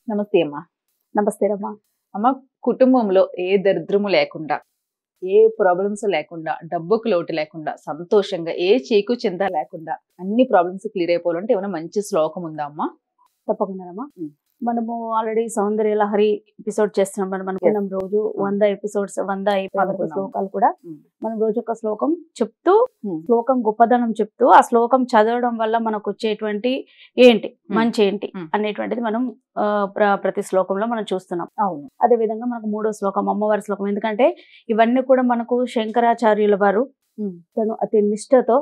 నమస్తే అమ్మా. నమస్తే రమ్మా. అమ్మ, కుటుంబంలో ఏ దరిద్రము లేకుండా, ఏ ప్రాబ్లమ్స్ లేకుండా, డబ్బుకు లోటు లేకుండా, సంతోషంగా ఏ చీకు చింత లేకుండా అన్ని ప్రాబ్లమ్స్ క్లియర్ అయిపోవాలంటే ఏమైనా మంచి శ్లోకం ఉందా అమ్మా? తప్పకుండా రమ్మా. మనము ఆల్రెడీ సౌందర్య లహరి ఎపిసోడ్ చేస్తున్నాం. మనం అనుకున్నాం రోజు 100 ఎపిసోడ్స్ 100 అయిపోయిన శ్లోకాలు కూడా మనం రోజు ఒక శ్లోకం చెప్తూ శ్లోకం గొప్పదనం చెప్తూ ఆ శ్లోకం చదవడం వల్ల మనకు వచ్చేటువంటి ఏంటి మంచి ఏంటి అనేటువంటిది మనం ప్రతి శ్లోకంలో మనం చూస్తున్నాం. అవును. అదే విధంగా మనకు 3వ శ్లోకం అమ్మవారి శ్లోకం. ఎందుకంటే ఇవన్నీ కూడా మనకు శంకరాచార్యుల వారు తను అతి నిష్ఠతో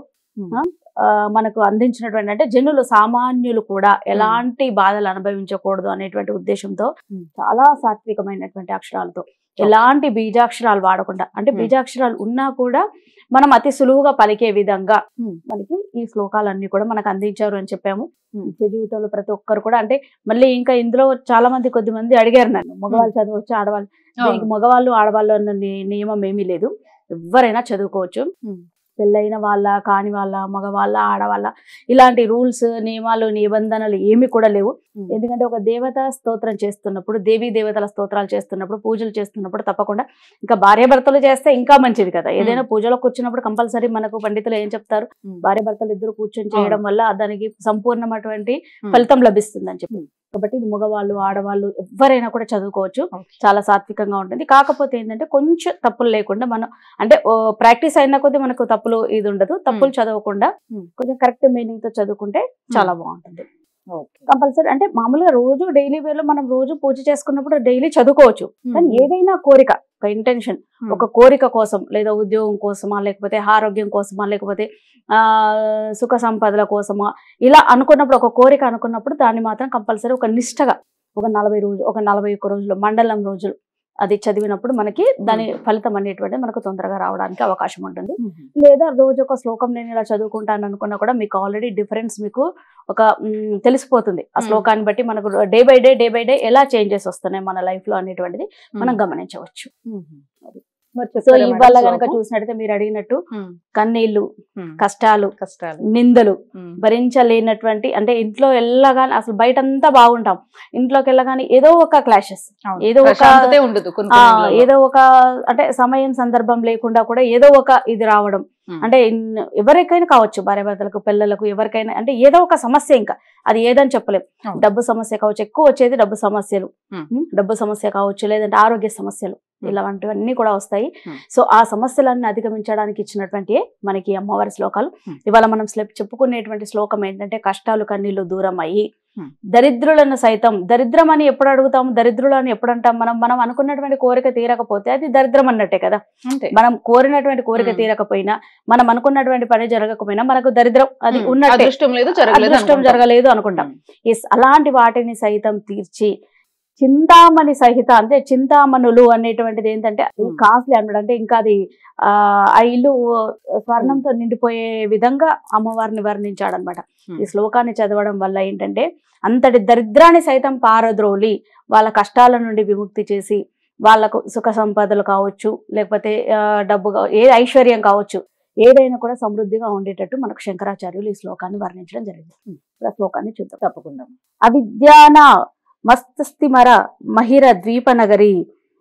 మనకు అందించినటువంటి, అంటే జనులు సామాన్యులు కూడా ఎలాంటి బాధలు అనుభవించకూడదు అనేటువంటి ఉద్దేశంతో చాలా సాత్వికమైనటువంటి అక్షరాలతో, ఎలాంటి బీజాక్షరాలు వాడకుండా, అంటే బీజాక్షరాలు ఉన్నా కూడా మనం అతి సులువుగా పలికే విధంగా మనకి ఈ శ్లోకాలన్నీ కూడా మనకు అందించారు అని చెప్పాము. నిత్య జీవితంలో ప్రతి ఒక్కరు కూడా, అంటే మళ్ళీ ఇంకా ఇందులో చాలా మంది కొద్దిమంది అడిగారు నన్ను, మగవాళ్ళు చదవచ్చు ఆడవాళ్ళు, దీనికి మగవాళ్ళు ఆడవాళ్ళు అన్న నియమం ఏమీ లేదు, ఎవరైనా చదువుకోవచ్చు. పెళ్ళైన వాళ్ళ కాని వాళ్ళ, మగవాళ్ళ ఆడవాళ్ళ ఇలాంటి రూల్స్ నియమాలు నిబంధనలు ఏమి కూడా లేవు. ఎందుకంటే ఒక దేవత స్తోత్రం చేస్తున్నప్పుడు, దేవీ దేవతల స్తోత్రాలు చేస్తున్నప్పుడు, పూజలు చేస్తున్నప్పుడు తప్పకుండా, ఇంకా భార్యాభర్తలు చేస్తే ఇంకా మంచిది కదా. ఏదైనా పూజలో కూర్చున్నప్పుడు కంపల్సరీ మనకు పండితులు ఏం చెప్తారు, భార్యాభర్తలు ఇద్దరు కూర్చొని చేయడం వల్ల దానికి సంపూర్ణమైనటువంటి ఫలితం లభిస్తుంది అని చెప్పి. కాబట్టి ఇది మగవాళ్ళు ఆడవాళ్ళు ఎవరైనా కూడా చదువుకోవచ్చు, చాలా సాత్వికంగా ఉంటుంది. కాకపోతే ఏంటంటే కొంచెం తప్పులు లేకుండా మనం, అంటే ప్రాక్టీస్ అయిన కొద్దీ మనకు తప్పులు ఇది ఉండదు, తప్పులు చదవకుండా కొంచెం కరెక్ట్ మీనింగ్ తో చదువుకుంటే చాలా బాగుంటుంది. కంపల్సరీ అంటే మామూలుగా రోజు డైలీ వేర్ లో మనం రోజు పూజ చేసుకున్నప్పుడు డైలీ చదువుకోవచ్చు. కానీ ఏదైనా కోరిక, ఒక ఇంటెన్షన్, ఒక కోరిక కోసం, లేదా ఉద్యోగం కోసమా, లేకపోతే ఆరోగ్యం కోసమా, లేకపోతే సుఖ సంపదల కోసమా, ఇలా అనుకున్నప్పుడు, ఒక కోరిక అనుకున్నప్పుడు దాన్ని మాత్రం కంపల్సరీ ఒక నిష్టగా ఒక 40 రోజులు, ఒక 41 రోజులు, మండలం రోజులు అది చదివినప్పుడు మనకి దాని ఫలితం అనేటువంటిది మనకు తొందరగా రావడానికి అవకాశం ఉంటుంది. లేదా రోజు ఒక శ్లోకం నేను ఇలా చదువుకుంటాను అనుకున్నా కూడా మీకు ఆల్రెడీ డిఫరెన్స్ మీకు ఒక తెలిసిపోతుంది. ఆ శ్లోకాన్ని బట్టి మనకు డే బై డే ఎలా చేంజెస్ వస్తున్నాయి మన లైఫ్ లో అనేటువంటిది మనం గమనించవచ్చు. సో ఇవాళ కనుక చూసినట్టయితే మీరు అడిగినట్టు కన్నీళ్లు, కష్టాలు, నిందలు భరించలేనటువంటి, అంటే ఇంట్లో వెళ్ళగానే అసలు బయటంతా బాగుంటాం, ఇంట్లోకి వెళ్ళగానే ఏదో ఒక క్లాషెస్, ఏదో ఒక అంటే సమయం సందర్భం లేకుండా కూడా ఏదో ఒక ఇది రావడం, అంటే ఎవరికైనా కావచ్చు, భార్యాభర్తలకు, పిల్లలకు, ఎవరికైనా, అంటే ఏదో ఒక సమస్య, ఇంకా అది ఏదని చెప్పలేము. డబ్బు సమస్య కావచ్చు, ఎక్కువ వచ్చేది డబ్బు సమస్యలు, డబ్బు సమస్య కావచ్చు, లేదంటే ఆరోగ్య సమస్యలు, ఇలాంటివన్నీ కూడా వస్తాయి. సో ఆ సమస్యలన్నీ అధిగమించడానికి ఇచ్చినటువంటి మనకి అమ్మవారి శ్లోకాలు. ఇవాళ మనం చెప్పుకునేటువంటి శ్లోకం ఏంటంటే, కష్టాలు కన్నీళ్లు దూరం అయ్యి దరిద్రులను సైతం, దరిద్రం అని ఎప్పుడు అడుగుతాము, దరిద్రులు అని ఎప్పుడు అంటాం, మనం అనుకున్నటువంటి కోరిక తీరకపోతే అది దరిద్రం అన్నట్టే కదా. మనం కోరినటువంటి కోరిక తీరకపోయినా, మనం అనుకున్నటువంటి పని జరగకపోయినా మనకు దరిద్రం అది ఉన్నట్టే, అదృష్టం జరగలేదు అనుకుంటాం. అలాంటి వాటిని సైతం తీర్చి చింతామణి సహిత, అంటే చింతామణులు అనేటువంటిది ఏంటంటే కాస్ట్లీ అన్నమాట. అంటే ఇంకా అది ఆ ఇల్లు స్వర్ణంతో నిండిపోయే విధంగా అమ్మవారిని వర్ణించాడనమాట. ఈ శ్లోకాన్ని చదవడం వల్ల ఏంటంటే అంతటి దరిద్రాన్ని సైతం పారద్రోలి వాళ్ళ కష్టాల నుండి విముక్తి చేసి, వాళ్ళకు సుఖ సంపదలు కావచ్చు, లేకపోతే డబ్బు, ఏ ఐశ్వర్యం కావచ్చు, ఏదైనా కూడా సమృద్ధిగా ఉండేటట్టు మనకు శంకరాచార్యులు ఈ శ్లోకాన్ని వర్ణించడం జరిగింది. ఇప్పుడు ఆ శ్లోకాన్ని చూద్దాం. తప్పకుండా. అవిద్యాన మస్తస్తిమర మహిర ద్వీపనగరి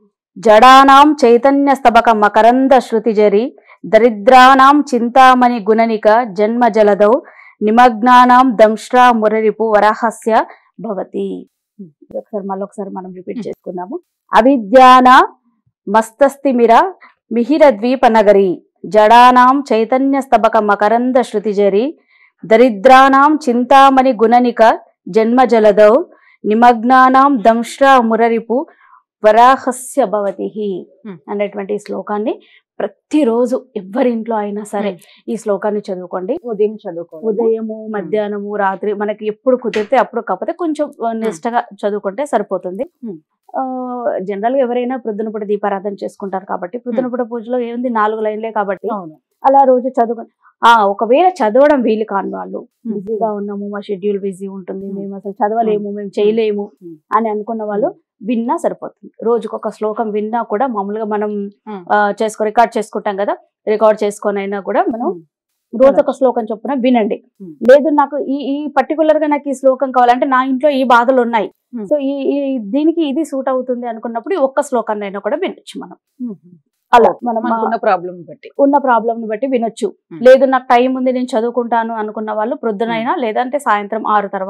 జడానాం చైతన్య స్తబక మకరంద శృతిజరి దరిద్రానాం చింతామణి గుణనిక జన్మ జలదౌ నిమగ్నానాం దంశ్రా మురరిపు వరాహస్య భవతి. మళ్ళొకసారి మనం రిపీట్ చేసుకుందాము. అవిద్యాన మస్తస్తిమిర మిహిర ద్వీపనగరి జడానాం చైతన్య స్తబక మకరంద శృతిజరి దరిద్రానాం చింతామణి గుణనిక జన్మ జలదౌ నిమగ్నానాం దంశ్రా మురరిపు వరాహస్య భవతి అనేటువంటి శ్లోకాన్ని ప్రతిరోజు ఎవరింట్లో అయినా సరే ఈ శ్లోకాన్ని చదువుకోండి. ఉదయము, మధ్యాహ్నము, రాత్రి మనకి ఎప్పుడు కుదిరితే అప్పుడు, కాకపోతే కొంచెం నిష్టగా చదువుకుంటే సరిపోతుంది. జనరల్ గా ఎవరైనా ప్రొద్దునపూట దీపారాధన చేసుకుంటారు కాబట్టి, ప్రొద్దునపూట పూజలో ఏముంది 4 లైన్లే కాబట్టి అలా రోజు చదువుకొని, ఒకవేళ చదవడం వీలు కాని వాళ్ళు, బిజీగా ఉన్నాము, మా షెడ్యూల్ బిజీ ఉంటుంది, మేము అసలు చదవలేము, మేము చేయలేము అని అనుకున్న వాళ్ళు విన్నా సరిపోతుంది. రోజుకొక శ్లోకం విన్నా కూడా, మామూలుగా మనం రికార్డ్ చేసుకుంటాం కదా, రికార్డ్ చేసుకొని అయినా కూడా మనం రోజు ఒక శ్లోకం చొప్పున వినండి. లేదు నాకు ఈ పర్టికులర్ గా నాకు ఈ శ్లోకం కావాలంటే నా ఇంట్లో ఈ బాధలు ఉన్నాయి, సో ఈ దీనికి ఇది సూట్ అవుతుంది అనుకున్నప్పుడు ఈ ఒక్క శ్లోకాన్ని అయినా కూడా వినొచ్చు మనం. అలా మనం ఉన్న ప్రాబ్లం ని బట్టి వినొచ్చు. లేదు నాకు టైం ఉంది నేను చదువుకుంటాను అనుకున్న వాళ్ళు ప్రొద్దునైనా లేదంటే సాయంత్రం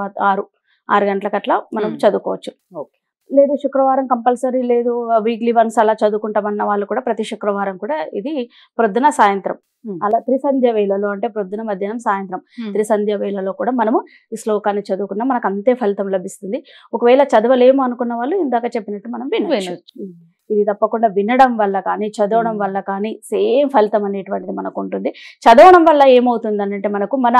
6 గంటలకు అట్లా మనం చదువుకోవచ్చు. లేదు శుక్రవారం కంపల్సరీ, లేదు వీక్లీ వన్స్ అలా చదువుకుంటామన్న వాళ్ళు కూడా ప్రతి శుక్రవారం కూడా ఇది ప్రొద్దున సాయంత్రం అలా త్రిసంధ్య వేళలో, అంటే ప్రొద్దున మధ్యాహ్నం సాయంత్రం త్రిసంధ్య వేళలో కూడా మనము ఈ శ్లోకాన్ని చదువుకున్నా మనకు అంతే ఫలితం లభిస్తుంది. ఒకవేళ చదవలేము అనుకున్న వాళ్ళు ఇందాక చెప్పినట్టు మనం వినొచ్చు. ఇది తప్పకుండా వినడం వల్ల కానీ చదవడం వల్ల కానీ సేమ్ ఫలితం అనేటువంటిది మనకు ఉంటుంది. చదవడం వల్ల ఏమవుతుంది అంటే మనకు మన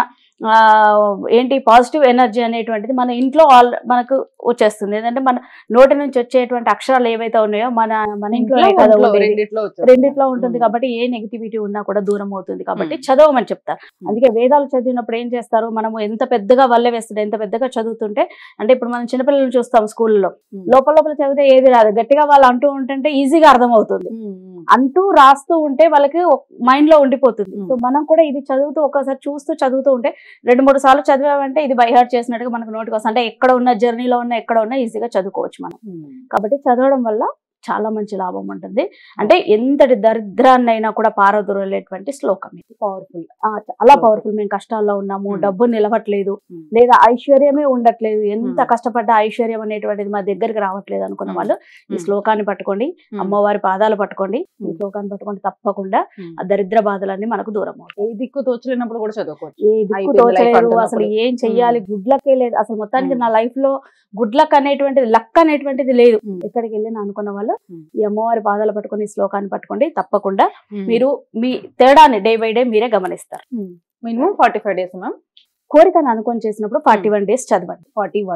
ఏంటి పాజిటివ్ ఎనర్జీ అనేటువంటిది మన ఇంట్లో మనకు వచ్చేస్తుంది. ఏంటంటే మన నోటి నుంచి వచ్చేటువంటి అక్షరాలు ఏవైతే ఉన్నాయో మన ఇంట్లోనే కదా రెండిట్లో ఉంటుంది కాబట్టి ఏ నెగిటివిటీ ఉన్నా కూడా దూరం అవుతుంది. కాబట్టి చదవమని చెప్తారు. అందుకే వేదాలు చదివినప్పుడు ఏం చేస్తారు, మనము ఎంత పెద్దగా వల్లె వేస్తుంటే ఎంత పెద్దగా చదువుతుంటే, అంటే ఇప్పుడు మనం చిన్నపిల్లలు చూస్తాం స్కూల్లో లోపల చదివితే ఏది రాదు, గట్టిగా వాళ్ళు అంటూ ఉంటుంటే ఈజీగా అర్థమవుతుంది. అంటూ రాస్తూ ఉంటే వాళ్ళకి మైండ్ లో ఉండిపోతుంది. సో మనం కూడా ఇది చదువుతూ ఒకసారి చూస్తూ చదువుతూ ఉంటే 2-3 సార్లు చదివామంటే ఇది బై హార్ట్ చేసినట్టుగా మనకు నోటికి వస్తుంది. అంటే ఎక్కడ ఉన్న జర్నీలో ఉన్న ఎక్కడ ఉన్నా ఈజీగా చదువుకోవచ్చు మనం. కాబట్టి చదవడం వల్ల చాలా మంచి లాభం ఉంటుంది. అంటే ఎంతటి దరిద్రాన్నైనా కూడా పారదోలేటువంటి శ్లోకం ఇది. పవర్ఫుల్, చాలా పవర్ఫుల్. మేము కష్టాల్లో ఉన్నాము, డబ్బు నిలవట్లేదు, లేదా ఐశ్వర్యమే ఉండట్లేదు, ఎంత కష్టపడ్డ ఐశ్వర్యం అనేటువంటిది మా దగ్గరికి రావట్లేదు అనుకున్న వాళ్ళు ఈ శ్లోకాన్ని పట్టుకోండి, అమ్మవారి పాదాలు పట్టుకోండి, ఈ శ్లోకాన్ని పట్టుకోండి, తప్పకుండా ఆ దరిద్ర బాధలన్నీ మనకు దూరం అవుతాయి. ఏ దిక్కు తోచలేనప్పుడు కూడా చదువుకోవచ్చు. ఏ దిక్కు తోచలేదు, అసలు ఏం చెయ్యాలి, గుడ్ లక్కే లేదు, అసలు మొత్తానికి నా లైఫ్ లో గుడ్ లక్ అనేటువంటిది, లక్ అనేటువంటిది లేదు, ఎక్కడికి వెళ్ళినా అనుకున్న వాళ్ళు ఈ అమ్మవారి పాదాలు పట్టుకొని శ్లోకాన్ని పట్టుకోండి. తప్పకుండా మీరు మీ తేడాన్ని డే బై డే మీరే గమనిస్తారు. Minimum 45 days ma'am. కోరికను అనుకొని చేసినప్పుడు 41 డేస్ చదవండి.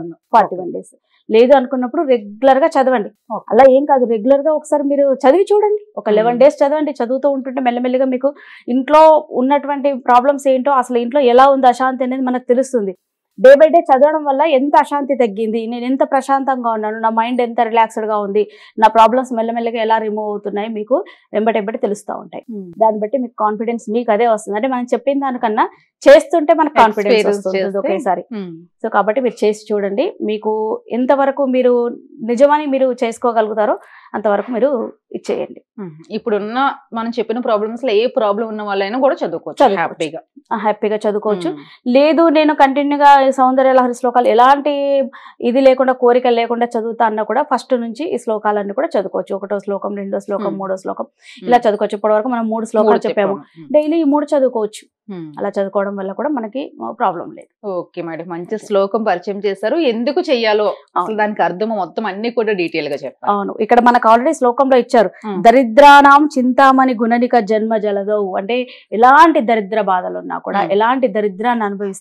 41 డేస్ లేదు అనుకున్నప్పుడు రెగ్యులర్ గా చదవండి. అలా ఏం కాదు, రెగ్యులర్ గా ఒకసారి మీరు చదివి చూడండి. ఒక 11 డేస్ చదవండి. చదువుతూ ఉంటుంటే మెల్లమెల్లిగా మీకు ఇంట్లో ఉన్నటువంటి ప్రాబ్లమ్స్ ఏంటో, అసలు ఇంట్లో ఎలా ఉంది అశాంతి అనేది మనకు తెలుస్తుంది. డే బై డే చదవడం వల్ల ఎంత అశాంతి తగ్గింది, నేను ఎంత ప్రశాంతంగా ఉన్నాను, నా మైండ్ ఎంత రిలాక్స్డ్ గా ఉంది, నా ప్రాబ్లమ్స్ మెల్లమెల్లగా ఎలా రిమూవ్ అవుతున్నాయి మీకు వెంబటెంబటి తెలుస్తూ ఉంటాయి. దాన్ని బట్టి మీకు కాన్ఫిడెన్స్ మీకు అదే వస్తుంది. అంటే మనం చెప్పిన దానికన్నా చేస్తుంటే మనకు కాన్ఫిడెన్స్ వస్తుంది ఒకేసారి. సో కాబట్టి మీరు చేసి చూడండి. మీకు ఎంతవరకు మీరు నిజమని మీరు చేసుకోగలుగుతారో అంతవరకు మీరు ఇచ్చేయండి. ఇప్పుడున్న మనం చెప్పిన ప్రాబ్లమ్స్ లో ఏ ప్రాబ్లం ఉన్న వాళ్ళైనా కూడా చదువుకోవచ్చు, హ్యాపీగా చదువుకోవచ్చు. లేదు నేను కంటిన్యూగా సౌందర్య లహరి శ్లోకాలు ఎలాంటి ఇది లేకుండా కోరికలు లేకుండా చదువుతా అన్నా కూడా ఫస్ట్ నుంచి ఈ శ్లోకాలన్నీ కూడా చదువుకోవచ్చు. 1వ శ్లోకం, 2వ శ్లోకం, 3వ శ్లోకం ఇలా చదువుకోవచ్చు. ఇప్పటి వరకు మనం 3 శ్లోకాలు చెప్పాము. డైలీ ఈ 3 చదువుకోవచ్చు. అలా చదువుకోవడం వల్ల కూడా మనకి ప్రాబ్లం లేదు. ఓకే మేడం, మంచి శ్లోకం పరిచయం చేశారు. ఎందుకు చెయ్యాలో అసలు దానికి అర్థం మొత్తం అన్ని కూడా డీటెయిల్ గా చెప్పారు. అవును, ఇక్కడ మనకు ఆల్రెడీ శ్లోకంలో ఇచ్చారు, దరిద్రానాం చింతామణి గుణనిక జన్మ జలదో. అంటే ఎలాంటి దరిద్ర బాధలు ఉన్నా కూడా, ఎలాంటి దరిద్రాన్ని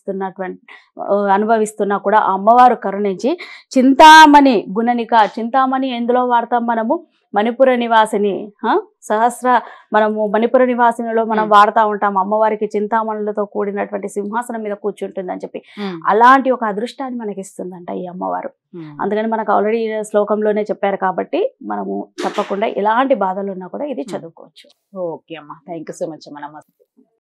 అనుభవిస్తున్నా కూడా ఆ అమ్మవారు కరుణించి చింతామణి గుణనిక, చింతామణి ఎందులో వాడతాం మనము, మణిపుర నివాసిని, మనము మణిపుర నివాసినిలో మనం వాడుతూ ఉంటాం. అమ్మవారికి చింతామణులతో కూడినటువంటి సింహాసనం మీద కూర్చుంటుంది అని చెప్పి అలాంటి ఒక అదృష్టాన్ని మనకి ఇస్తుందంట ఈ అమ్మవారు. అందుకని మనకు ఆల్రెడీ శ్లోకంలోనే చెప్పారు కాబట్టి మనము తప్పకుండా ఎలాంటి బాధలు ఉన్నా కూడా ఇది చదువుకోవచ్చు. ఓకే అమ్మా, థ్యాంక్ యూ సో మచ్ అమ్మ. నమస్తే.